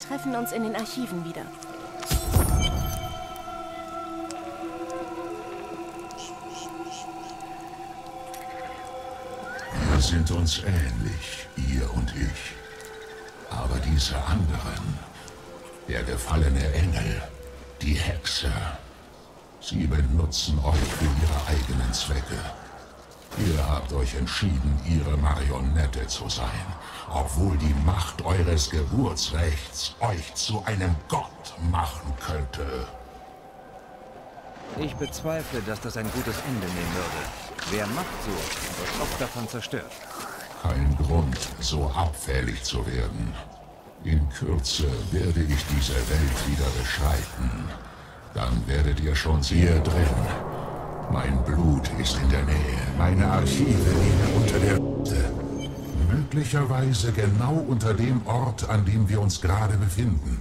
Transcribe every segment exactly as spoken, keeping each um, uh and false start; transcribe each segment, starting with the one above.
treffen uns in den Archiven wieder. Wir sind uns ähnlich, ihr und ich. Aber diese anderen, der gefallene Engel, die Hexer, sie benutzen euch für ihre eigenen Zwecke. Ihr habt euch entschieden, ihre Marionette zu sein, obwohl die Macht eures Geburtsrechts euch zu einem Gott machen könnte. Ich bezweifle, dass das ein gutes Ende nehmen würde. Wer Macht sucht, wird oft davon zerstört. Kein Grund, so abfällig zu werden. In Kürze werde ich diese Welt wieder beschreiten. Dann werdet ihr schon sehr drin. Mein Blut ist in der Nähe. Meine Archive liegen unter der Erde. Möglicherweise genau unter dem Ort, an dem wir uns gerade befinden.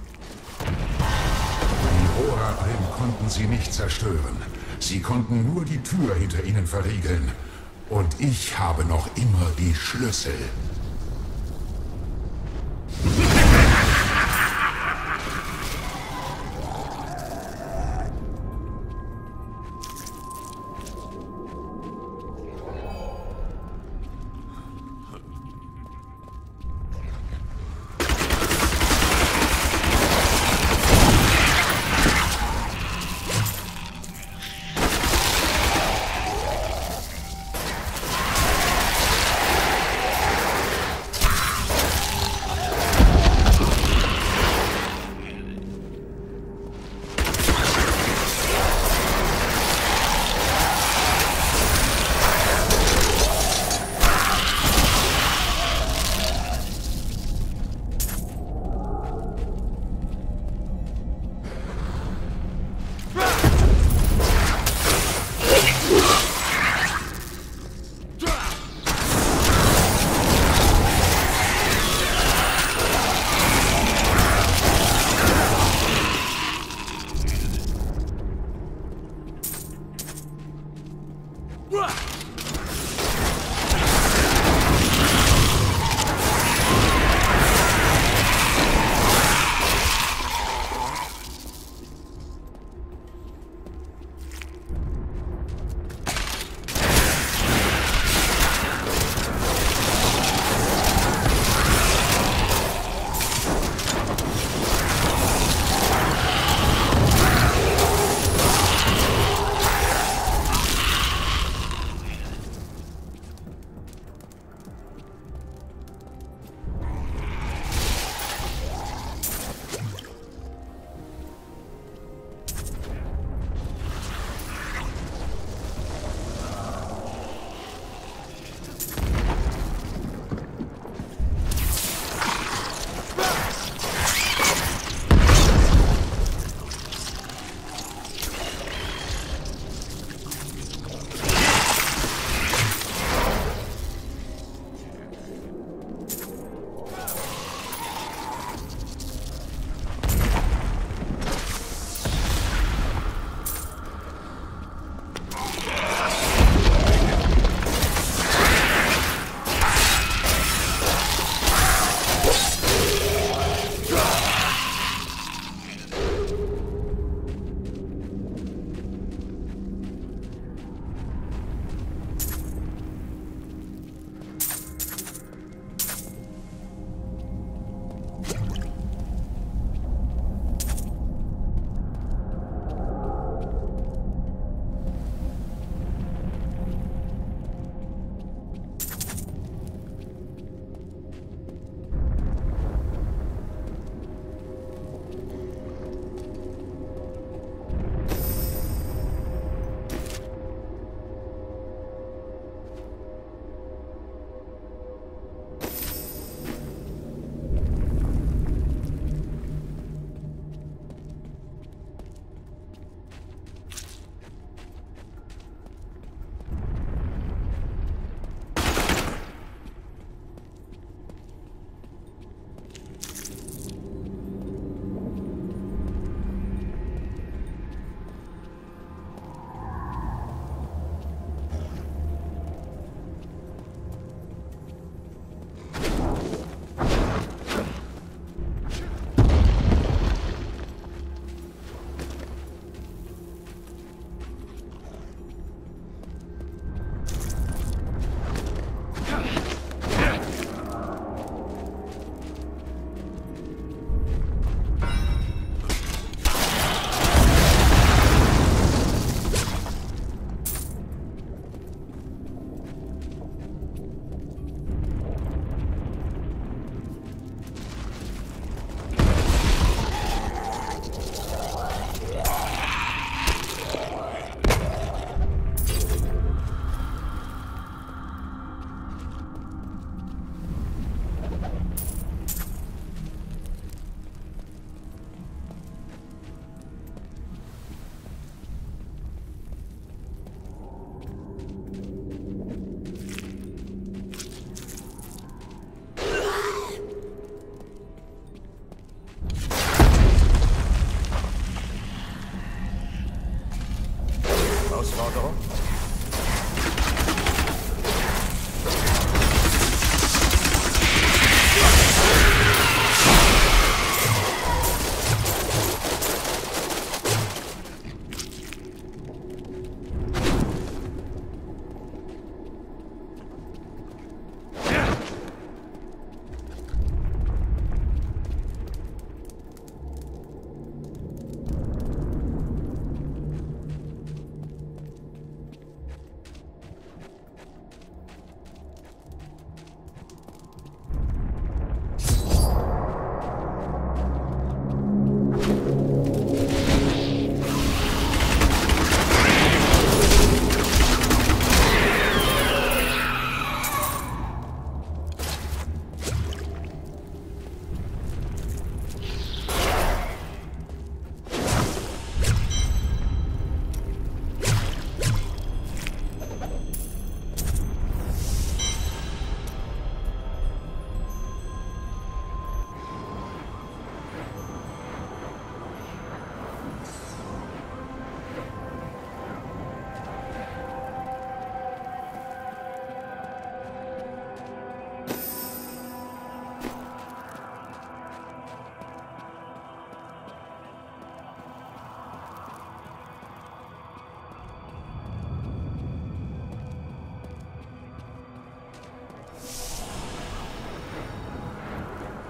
Die Horalben konnten sie nicht zerstören. Sie konnten nur die Tür hinter ihnen verriegeln. Und ich habe noch immer die Schlüssel.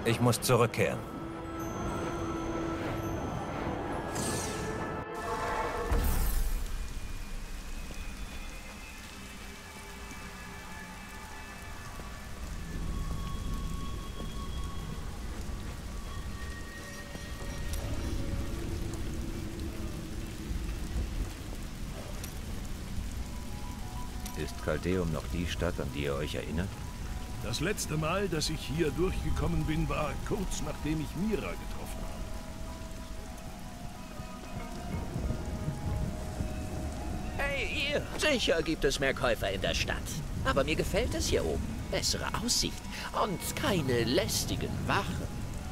Ich muss zurückkehren. Ist Caldeum noch die Stadt, an die ihr euch erinnert? Das letzte Mal, dass ich hier durchgekommen bin, war kurz nachdem ich Mira getroffen habe. Hey, ihr! Sicher gibt es mehr Käufer in der Stadt. Aber mir gefällt es hier oben. Bessere Aussicht und keine lästigen Wachen.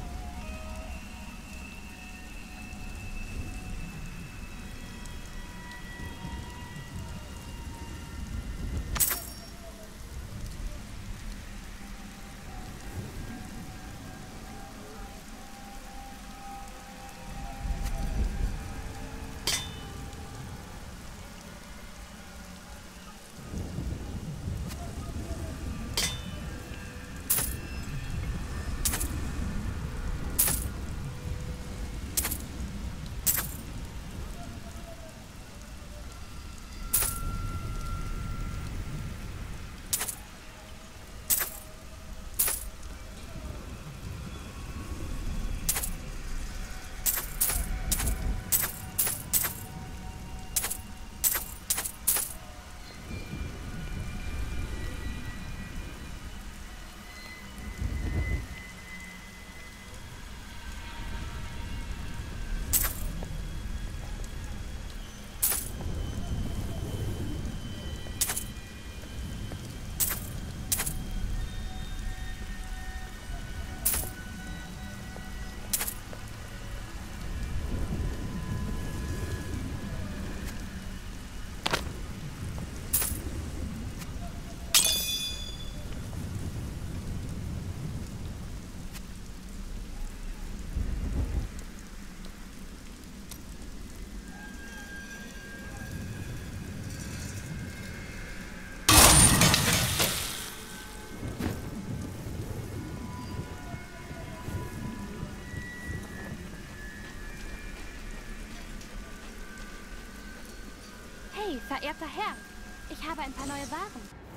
Hey, verehrter Herr, ich habe ein paar neue Waren.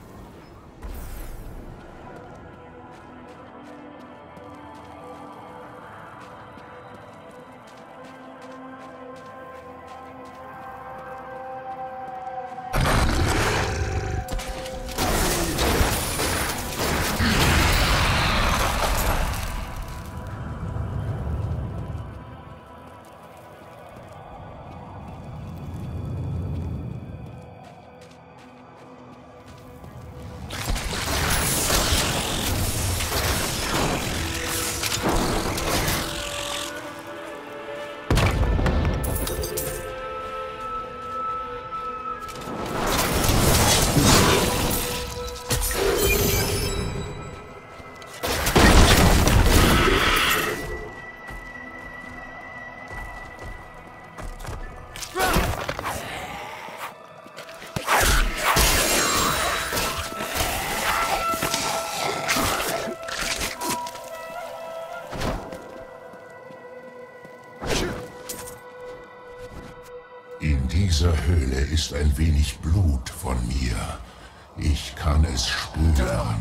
In dieser Höhle ist ein wenig Blut von mir. Ich kann es spüren.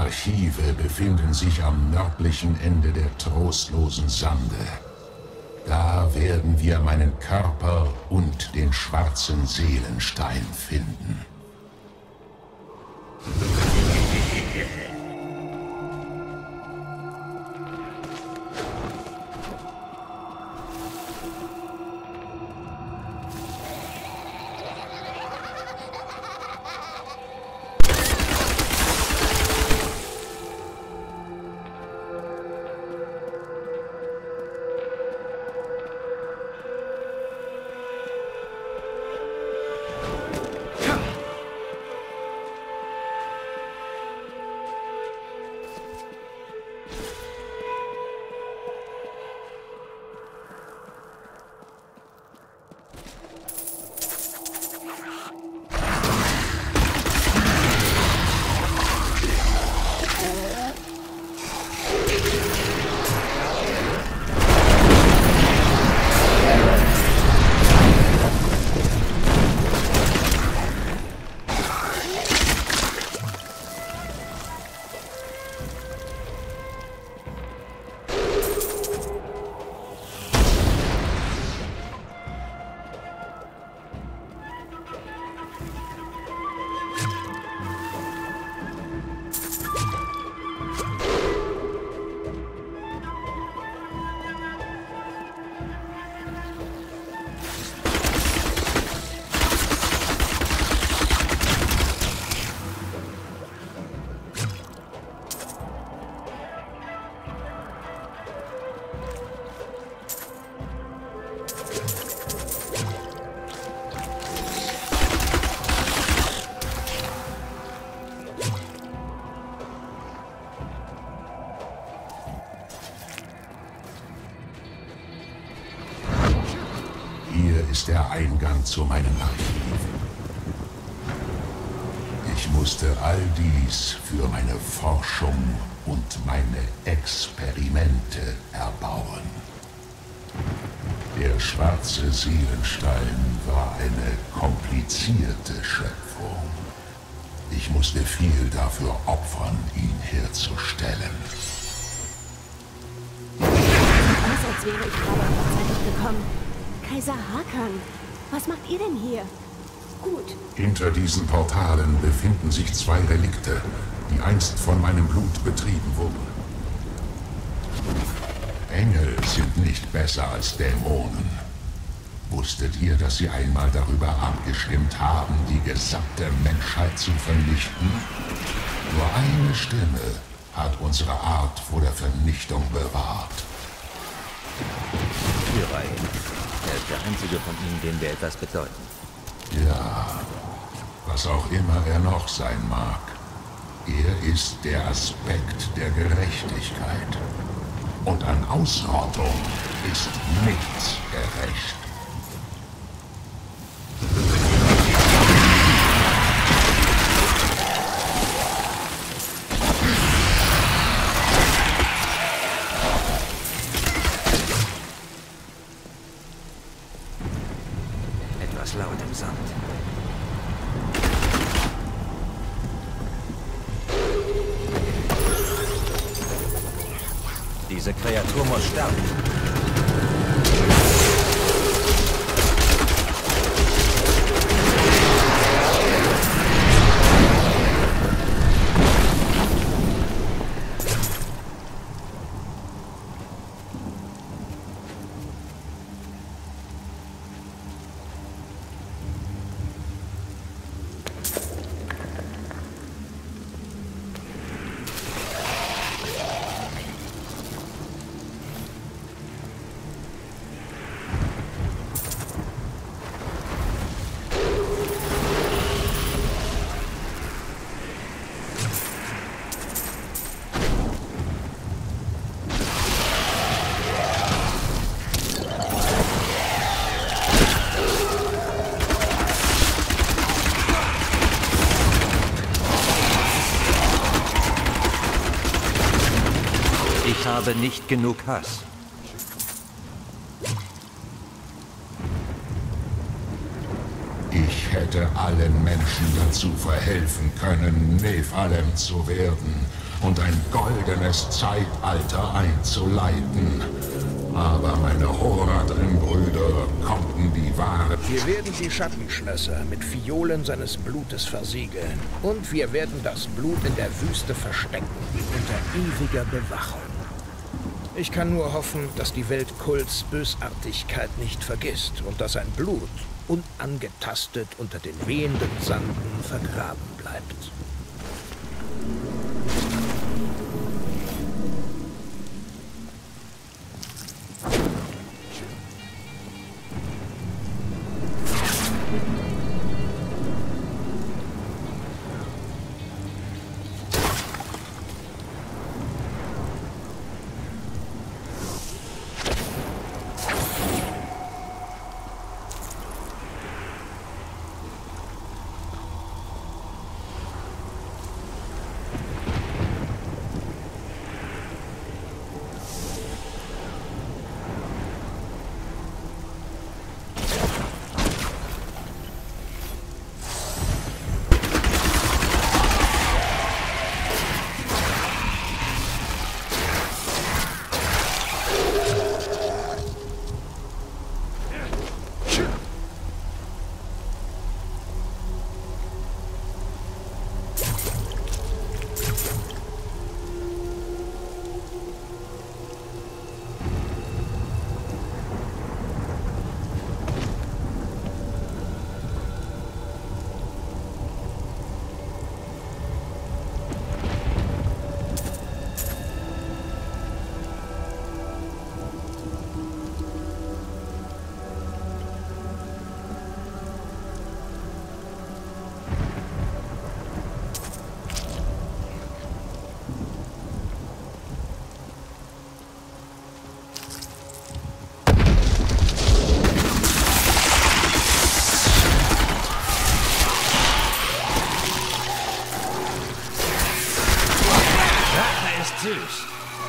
Archive befinden sich am nördlichen Ende der trostlosen Sande. Da werden wir meinen Körper und den schwarzen Seelenstein finden. Hier ist der Eingang zu meinem Archiv. Ich musste all dies für meine Forschung und meine Experimente erbauen. Der schwarze Seelenstein war eine komplizierte Schöpfung. Ich musste viel dafür opfern, ihn herzustellen. Aus, als wäre ich gerade rechtzeitig gekommen. Kaiser Hakan, was macht ihr denn hier? Gut. Hinter diesen Portalen befinden sich zwei Relikte, die einst von meinem Blut betrieben wurden. Engel sind nicht besser als Dämonen. Wusstet ihr, dass sie einmal darüber abgestimmt haben, die gesamte Menschheit zu vernichten? Nur eine Stimme hat unsere Art vor der Vernichtung bewahrt. Tyrai. Er ist der einzige von ihnen, dem wir etwas bedeuten. Ja, was auch immer er noch sein mag. Er ist der Aspekt der Gerechtigkeit. Und an Ausrottung ist nichts gerecht. Etwas laut im Sand. Diese Kreatur muss sterben. Ich habe nicht genug Hass. Ich hätte allen Menschen dazu verhelfen können, Nephalem zu werden. und ein goldenes Zeitalter einzuleiten. Aber meine Horadrim-Brüder konnten die wahre... Wir werden die Schattenschlösser mit Fiolen seines Blutes versiegeln. Und wir werden das Blut in der Wüste verstecken, unter ewiger Bewachung. Ich kann nur hoffen, dass die Welt Kults Bösartigkeit nicht vergisst und dass sein Blut unangetastet unter den wehenden Sanden vergraben bleibt. Süß.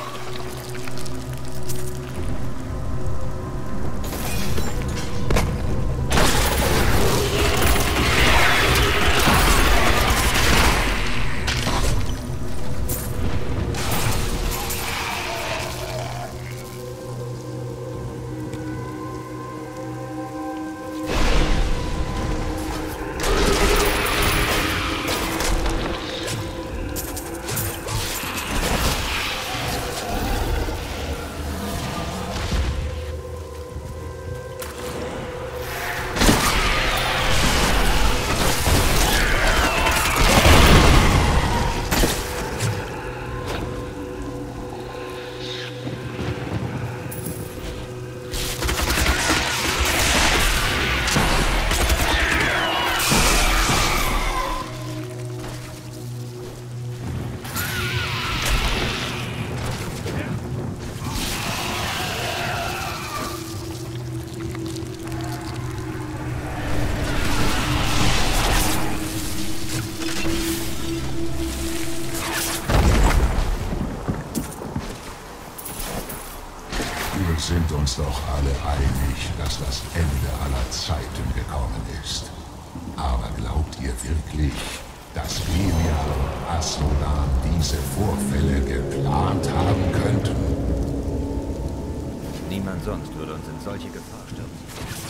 Wir sind uns doch alle einig, dass das Ende aller Zeiten gekommen ist. Aber glaubt ihr wirklich, dass Belial und Asmodan diese Vorfälle geplant haben könnten? Niemand sonst würde uns in solche Gefahr stürzen.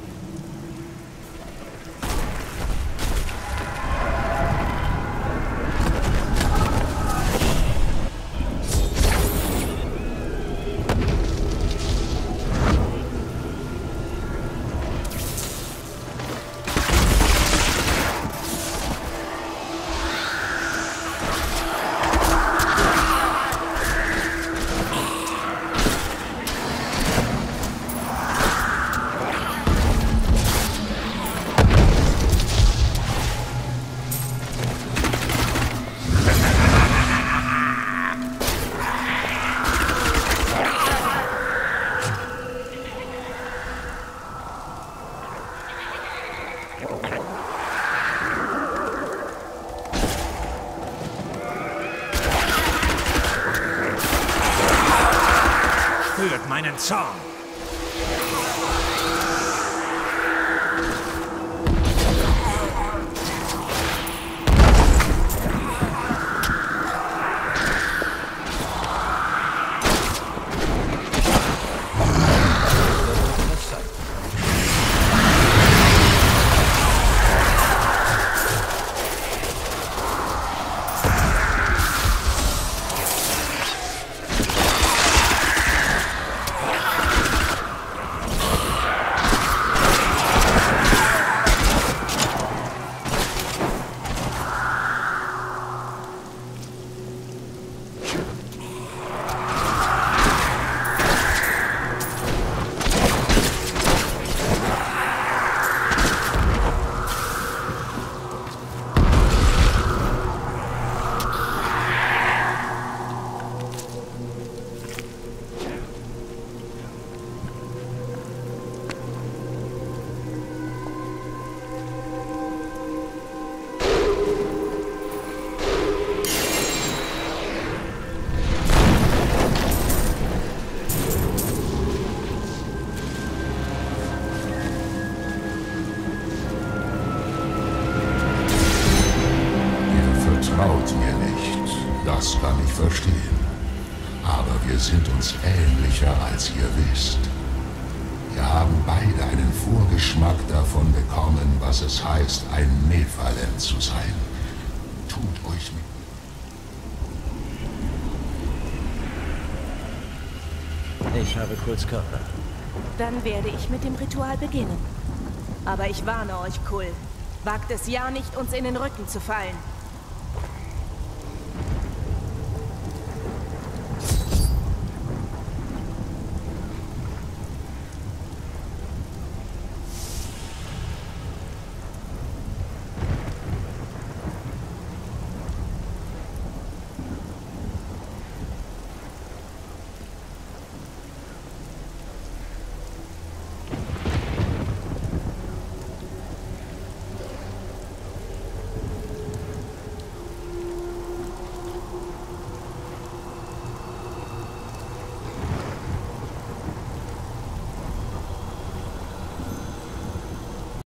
Spürt meinen Zorn! traut mir nicht, das kann ich verstehen. Aber wir sind uns ähnlicher, als ihr wisst. Wir haben beide einen Vorgeschmack davon bekommen, was es heißt, ein Nephalem zu sein. Tut euch mit. Ich habe kurz Körper. Dann werde ich mit dem Ritual beginnen. Aber ich warne euch, Kull. Wagt es ja nicht, uns in den Rücken zu fallen.